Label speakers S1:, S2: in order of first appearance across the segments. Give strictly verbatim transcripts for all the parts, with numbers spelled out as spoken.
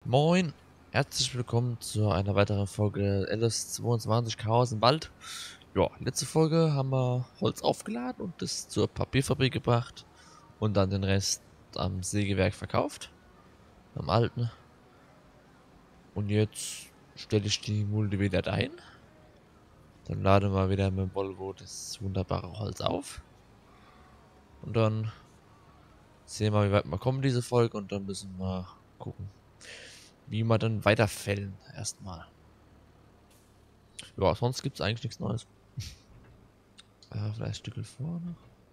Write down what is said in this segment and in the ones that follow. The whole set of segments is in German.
S1: Moin, herzlich willkommen zu einer weiteren Folge L S zweiundzwanzig Chaos im Wald. Ja, letzte Folge haben wir Holz aufgeladen und das zur Papierfabrik gebracht und dann den Rest am Sägewerk verkauft, am alten. Und jetzt stelle ich die Mulde wieder dahin. Dann laden wir wieder mit dem Volvo das wunderbare Holz auf. Und dann sehen wir, wie weit wir kommen diese Folge und dann müssen wir gucken, wie wir dann weiter fällen erstmal. Ja, sonst gibt es eigentlich nichts Neues. Äh, vielleicht ein Stückchen vorne.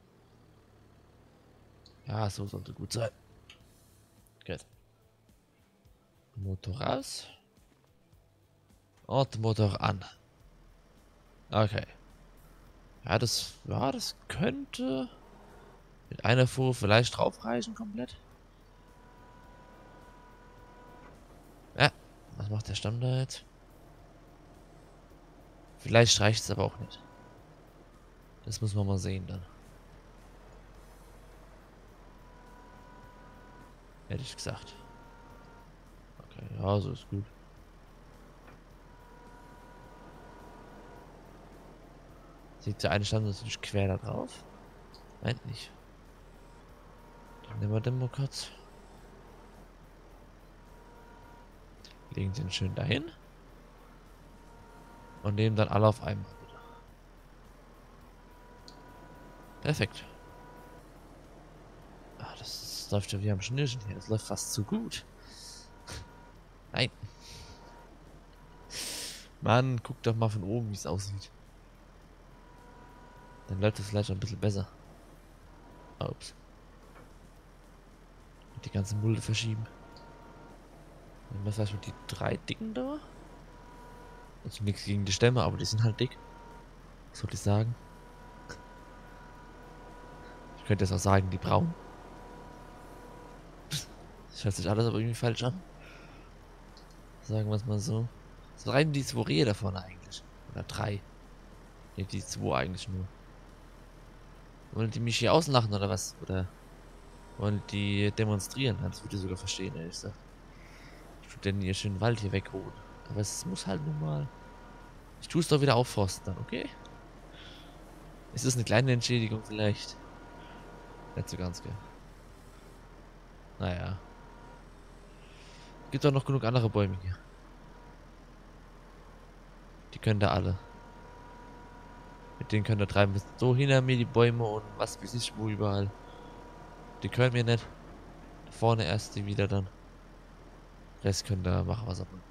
S1: Ja, so sollte gut sein. Gut. Motor raus. Und Motor an. Okay. Ja, das, ja, das könnte mit einer Fuhre vielleicht draufreichen komplett. Ja, was macht der Stamm da jetzt? Vielleicht reicht es aber auch nicht. Das muss man mal sehen dann. Hätte ich gesagt. Okay, ja, so ist gut. Sieht der eine Stamm natürlich quer da drauf? Nein, nicht. Dann nehmen wir den mal kurz. Legen den schön dahin. Und nehmen dann alle auf einmal wieder. Perfekt. Ah, das, das läuft ja wie am Schnürchen hier. Das läuft fast zu gut. Nein. Mann, guck doch mal von oben, wie es aussieht. Dann läuft es vielleicht ein bisschen besser. Ups. Und die ganze Mulde verschieben. Nehmen wir vielleicht mit die drei dicken da. Also nichts gegen die Stämme, aber die sind halt dick. Was soll ich sagen? Ich könnte jetzt auch sagen, die braunen. Das hört sich alles aber irgendwie falsch an. Sagen wir es mal so. So rein die zwei Rehe da vorne eigentlich. Oder drei. Ne, die zwei eigentlich nur. Wollen die mich hier auslachen oder was? Oder wollen die demonstrieren? Das würde ich sogar verstehen, ehrlich gesagt. Ich würde den hier schönen Wald hier wegholen. Aber es muss halt nun mal. Ich tue es doch wieder aufforsten dann, okay? Ist das eine kleine Entschädigung vielleicht? Nicht so ganz, gell? Naja. Gibt doch noch genug andere Bäume hier. Die können da alle. Mit denen können da treiben. So hinter mir die Bäume und was weiß ich wo überall. Die können mir nicht. Da vorne erst die wieder dann. Rest können da machen, was er wollt.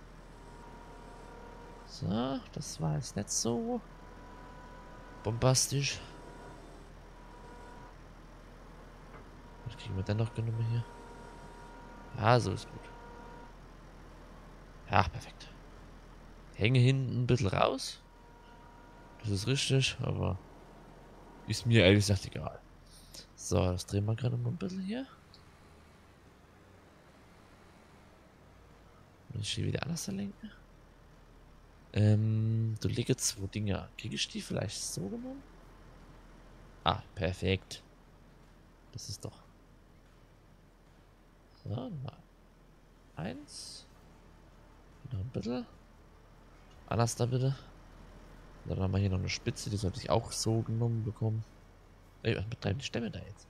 S1: So, das war jetzt nicht so bombastisch. Was kriegen wir denn noch genommen hier? Ja, so ist gut. Ja, perfekt. Hänge hinten ein bisschen raus. Das ist richtig, aber ist mir ehrlich gesagt egal. So, das drehen wir gerade mal ein bisschen hier. Und ich hier wieder anders lenken. Ähm, du lege zwei Dinger. Kriege ich die vielleicht so genommen? Ah, perfekt. Das ist doch. So, mal. Eins. Noch ein bisschen. Anders da bitte. Dann haben wir hier noch eine Spitze, die sollte ich auch so genommen bekommen. Ey, was betreiben die Stämme da jetzt?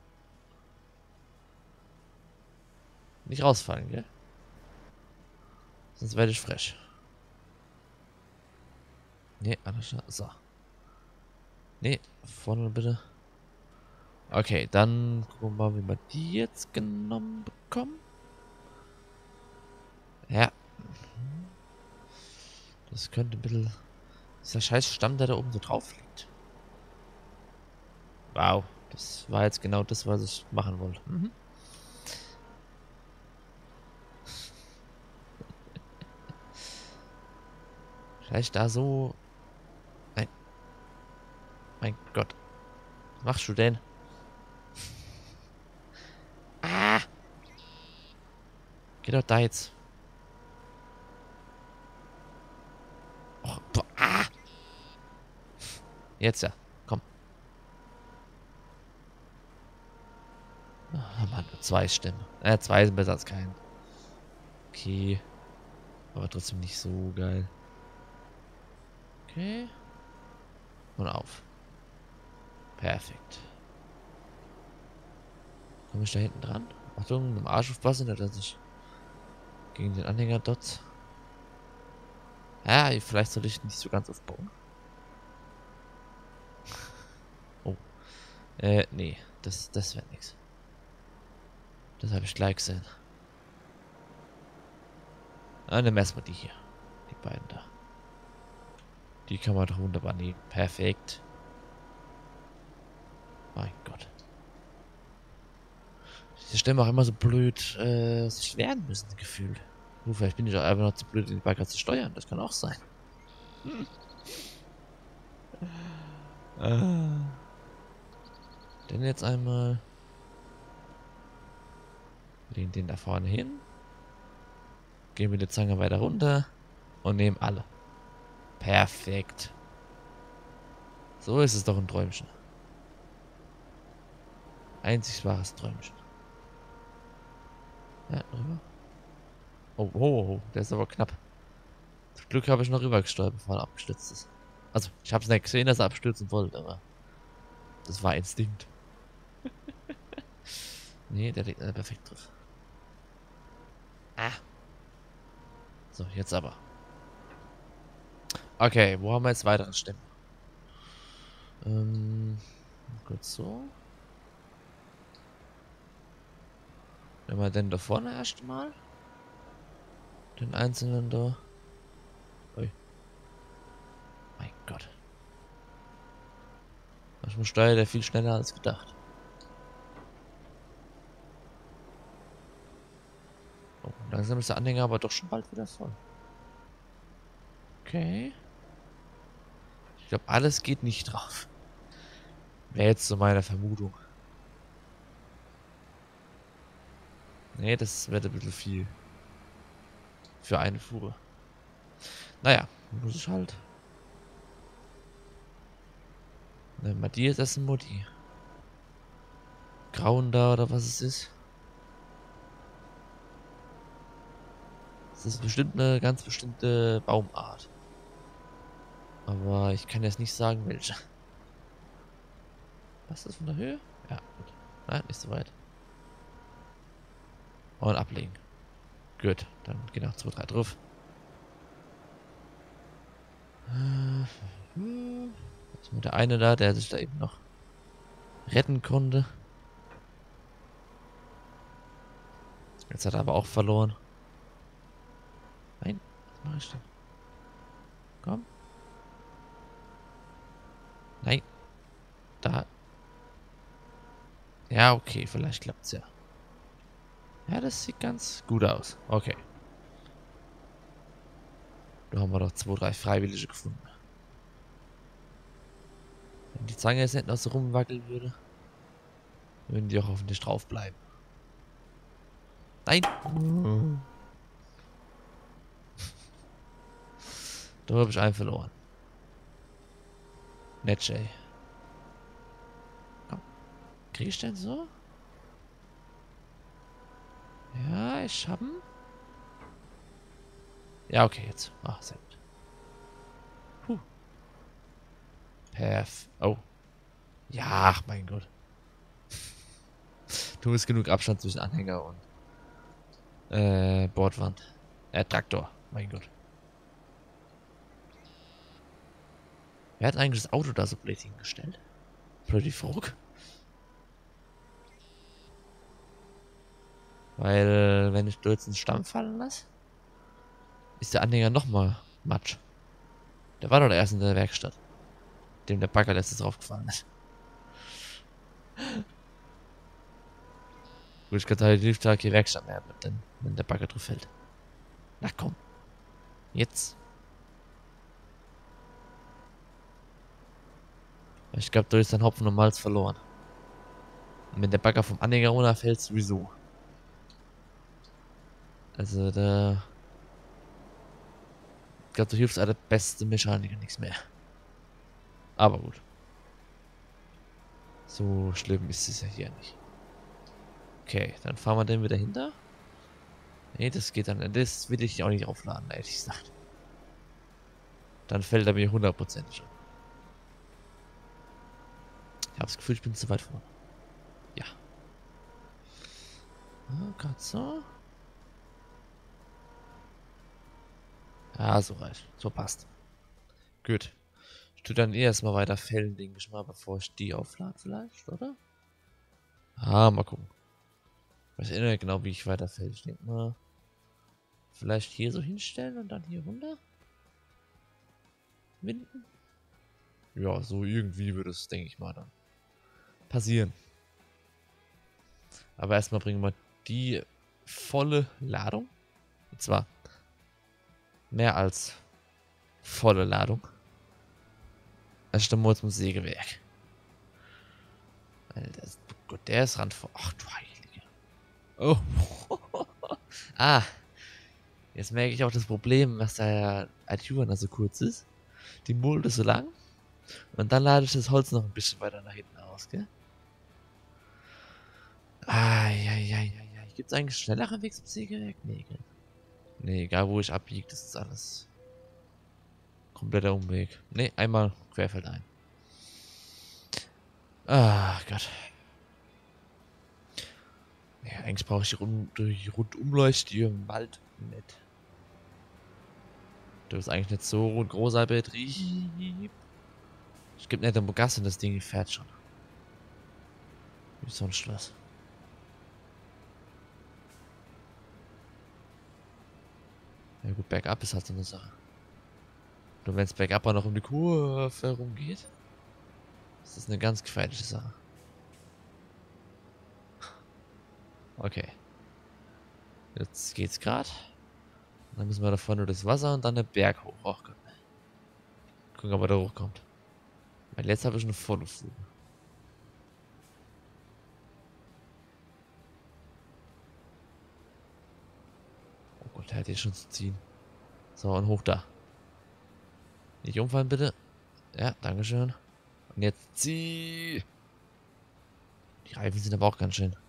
S1: Nicht rausfallen, gell? Sonst werde ich frech. Nee, anders. So. Nee, vorne bitte. Okay, dann gucken wir mal, wie wir die jetzt genommen bekommen. Ja. Das könnte ein bisschen. Dieser scheiß Stamm, der da oben so drauf liegt. Wow. Das war jetzt genau das, was ich machen wollte. Mhm. Vielleicht da so. Nein. Mein Gott. Was machst du denn? Ah! Geh doch da jetzt. Oh, boah, ah! Jetzt ja. Komm. Ah, Mann, zwei Stämme. Äh, zwei sind besser als kein. Okay. Aber trotzdem nicht so geil. Okay. Und auf. Perfekt. Komme ich da hinten dran? Achtung, im Arsch aufpassen, dass ich gegen den Anhänger dort. Ja, vielleicht sollte ich nicht so ganz aufbauen. Oh. Äh, nee. Das, das wäre nix. Das habe ich gleich gesehen. Ah, dann erstmal die hier. Die beiden da. Die kann man doch wunderbar nehmen. Perfekt. Mein Gott. Diese Stellen auch immer so blöd äh, sich wehren müssen, gefühlt. Nur vielleicht bin ich auch einfach noch zu blöd, den Bagger zu steuern. Das kann auch sein. Hm. Äh. Denn jetzt einmal. Legen den da vorne hin. Gehen mit der Zange weiter runter. Und nehmen alle. Perfekt. So ist es doch ein Träumchen. Einzig wahres Träumchen. Ja, rüber. Oh, oh, oh, der ist aber knapp. Zum Glück habe ich noch rübergesteuert, bevor er abgestürzt ist. Also, ich habe es nicht gesehen, dass er abstürzen wollte, aber das war Instinkt. Nee, der liegt äh, perfekt drauf. Ah. So, jetzt aber. Okay, wo haben wir jetzt weitere Stämme? Ähm, kurz so. Nehmen wir den da vorne erstmal. Den einzelnen da. Ui. Mein Gott. Manchmal steuert er viel schneller als gedacht. Oh, langsam ist der Anhänger aber doch schon bald wieder voll. Okay. Ich glaube, alles geht nicht drauf. Wäre jetzt so meine Vermutung. Nee, das wird ein bisschen viel. Für eine Fuhre. Naja, muss ich halt. Nehmen wir die jetzt erst mal die. Grauen da oder was es ist. Das ist bestimmt eine ganz bestimmte Baumart. Aber ich kann jetzt nicht sagen, welche. Was ist das von der Höhe? Ja, gut. Nein, nicht so weit. Und ablegen. Gut, dann geh nach zwei, drei drauf. Das ist mit der eine da, der sich da eben noch retten konnte. Jetzt hat er aber auch verloren. Nein, was mache ich denn? Komm. Nein. Da. Ja, okay, vielleicht klappt's ja. Ja, das sieht ganz gut aus. Okay. Da haben wir doch zwei, drei Freiwillige gefunden. Wenn die Zange jetzt nicht noch so rumwackeln würde, würden die auch hoffentlich drauf bleiben. Nein! Mhm. Da habe ich einen verloren. Nett, ey. Komm. Krieg ich denn so? Ja, ich hab ihn. Ja, okay, jetzt. Ach, sehr gut. Puh. Perf. Oh. Ja, ach, mein Gott. Du hast genug Abstand zwischen Anhänger und äh, Bordwand. Äh, Traktor. Mein Gott. Wer hat eigentlich das Auto da so blöd hingestellt? Blödi Frog? Weil, wenn ich da jetzt einen Stamm fallen lasse, ist der Anhänger nochmal Matsch. Der war doch der erste in der Werkstatt, dem der Bagger letztes draufgefallen ist. Gut, ich kann halt die Tag die Werkstatt mehr mit, denn, wenn der Bagger drauf fällt. Na komm. Jetzt. Ich glaube, da ist dann Hopfen und Malz verloren. Und wenn der Bagger vom Anhänger runterfällt, sowieso. Also da. Ich glaube, da hilft der beste Mechaniker nichts mehr. Aber gut. So schlimm ist es ja hier nicht. Okay, dann fahren wir den wieder hinter. Nee, das geht dann. Das will ich auch nicht aufladen, ehrlich gesagt. Dann fällt er mir hundertprozentig um. Ich habe das Gefühl, ich bin zu weit vorne. Ja. Ah, gerade so. Ja, so reicht. So passt. Gut. Ich tue dann eh erstmal weiter fällen, denke ich mal, bevor ich die auflade vielleicht, oder? Ah, mal gucken. Ich weiß eh nicht genau, wie ich weiter fäll. Ich denke mal, vielleicht hier so hinstellen und dann hier runter? Winden? Ja, so irgendwie würde es, denke ich mal, dann passieren. Aber erstmal bringen wir die volle Ladung. Und zwar mehr als volle Ladung. Also stimmen wir uns zum Sägewerk. Alter, das, Gott, der ist ran vor. Ach du Heilige. Oh. Ah. Jetzt merke ich auch das Problem, dass der Adjuvan so kurz ist. Die Mulde ist so lang. Und dann lade ich das Holz noch ein bisschen weiter nach hinten aus, gell? Eieieiei. Gibt es eigentlich schnellere Weg zum Sägewerk? Nee, gell? Nee, egal wo ich abbiege, das ist alles kompletter Umweg. Nee, einmal querfeldein. Ah, Gott. Ja, eigentlich brauche ich die, Rund die Rundumleuchte hier im Wald nicht. Du bist eigentlich nicht so großer Betrieb. Ich gebe nicht den Gas und das Ding fährt schon. Wie sonst was. Ja gut, bergab ist halt so eine Sache. Nur wenn es bergab auch noch um die Kurve herumgeht, ist das eine ganz gefährliche Sache. Okay. Jetzt geht's gerade. Dann müssen wir da vorne nur das Wasser und dann den Berg hoch. Oh Gott. Gucken, ob er da hochkommt. Weil jetzt habe ich eine volle Fuge. Oh Gott, der hat jetzt schon zu ziehen. So, und hoch da. Nicht umfallen, bitte. Ja, dankeschön. Und jetzt zieh. Die Reifen sind aber auch ganz schön.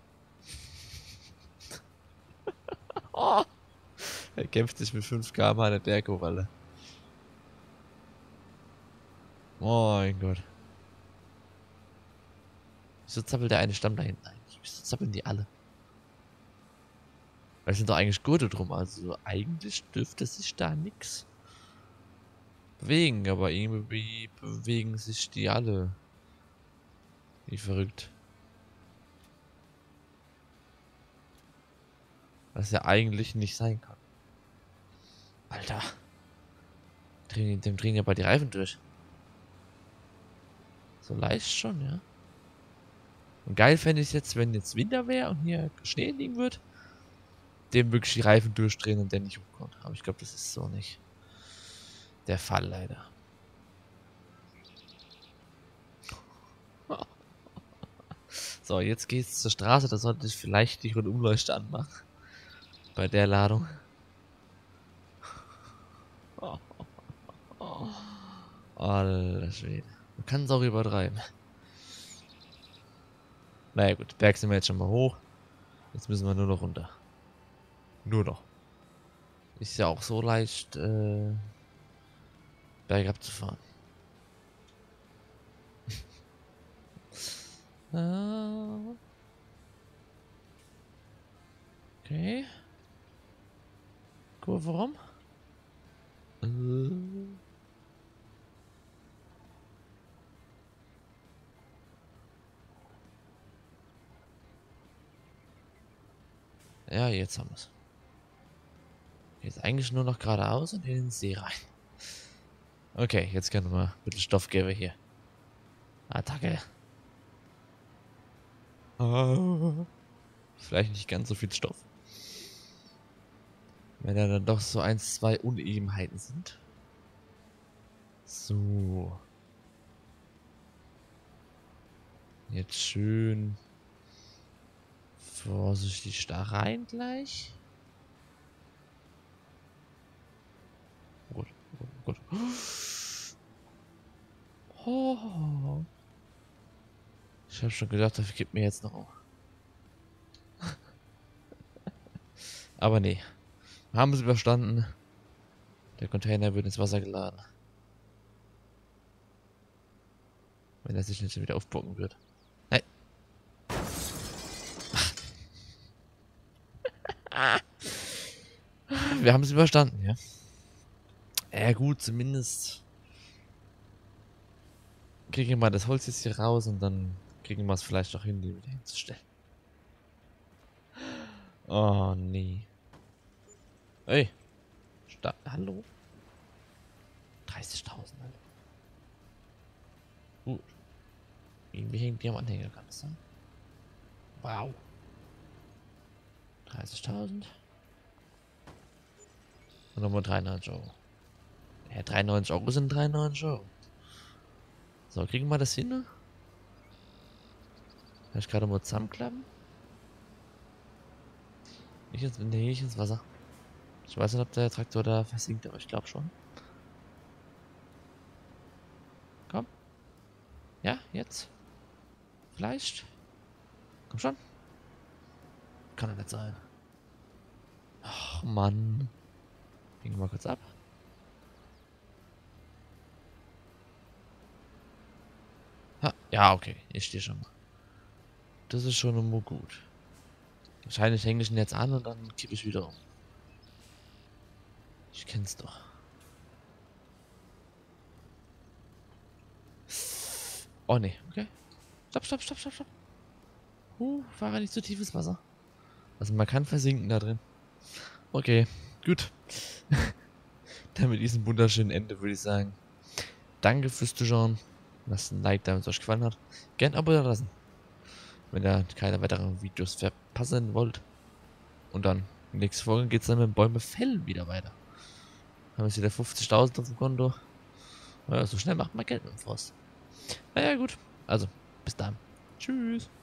S1: Oh, er kämpft sich mit fünf Kilometer pro Stunde an der Berg hoch, Alter. Oh mein Gott. Wieso zappelt der eine Stamm da hinten eigentlich? Wieso zappeln die alle? Weil es sind doch eigentlich Gurte drum, also eigentlich dürfte sich da nix bewegen, aber irgendwie bewegen sich die alle. Wie verrückt. Was ja eigentlich nicht sein kann. Alter. Drehen, dem drehen ja bald die Reifen durch. So leicht schon, ja. Und geil fände ich es jetzt, wenn jetzt Winter wäre und hier Schnee liegen wird, dem wirklich die Reifen durchdrehen und der nicht hochkommt. Aber ich glaube, das ist so nicht der Fall, leider. So, jetzt geht's zur Straße. Da sollte ich vielleicht die Rundumleuchte anmachen. Bei der Ladung. Oh, oh, oh. Alter Schwede. Man kann es auch übertreiben. Naja gut, Berg sind wir jetzt schon mal hoch. Jetzt müssen wir nur noch runter. Nur noch. Ist ja auch so leicht, äh, bergab zu fahren. Ah. Okay. Kurve rum. Äh. Ja, jetzt haben wir es. Jetzt eigentlich nur noch geradeaus und in den See rein. Okay, jetzt können wir ein bisschen Stoffgeber hier. Attacke. Ah. Vielleicht nicht ganz so viel Stoff. Wenn da dann doch so ein, zwei Unebenheiten sind. So. Jetzt schön vorsichtig da rein gleich. Oh Gott, oh Gott, oh Gott. Oh. Ich habe schon gedacht, das gibt mir jetzt noch. Aber nee. Wir haben es überstanden. Der Container wird ins Wasser geladen. Wenn er sich nicht wieder aufbocken wird. Hey. Wir haben es überstanden, ja. Ja gut, zumindest kriegen wir mal das Holz jetzt hier raus und dann kriegen wir es vielleicht auch hin, die wieder hinzustellen. Oh nee. Ey. Sta Hallo? dreißigtausend, Alter. Gut. Irgendwie hängt die am Anhänger, kann das sein? Wow. dreißigtausend. Und nochmal dreiundneunzig Euro. Ja, dreiundneunzig Euro sind dreiundneunzig Euro. So, kriegen wir das hin? Kann ich gerade mal zusammenklappen? Nicht ins, nee, nicht ins Wasser. Ich weiß nicht, ob der Traktor da versinkt, aber ich glaube schon. Komm. Ja, jetzt. Vielleicht. Komm schon. Kann doch nicht sein. Ach, Mann. Biegen wir mal kurz ab. Ha, ja, okay. Ich stehe schon mal. Das ist schon immer gut. Wahrscheinlich hänge ich ihn jetzt an und dann kippe ich wieder um. Ich kenn's doch. Oh ne, okay. Stopp, stopp, stopp, stopp, stopp. Uh, fahre nicht zu tiefes Wasser. Also man kann versinken da drin. Okay, gut. Dann mit diesem wunderschönen Ende würde ich sagen. Danke fürs Zuschauen. Lasst ein Like da, wenn es euch gefallen hat. Gerne abonnieren lassen. Wenn ihr keine weiteren Videos verpassen wollt. Und dann, nächste Folge geht es dann mit Bäume fällen wieder weiter. Haben wir jetzt wieder fünfzigtausend auf dem Konto. Ja, so schnell macht man Geld mit dem Forst. Naja, gut. Also, bis dann. Tschüss.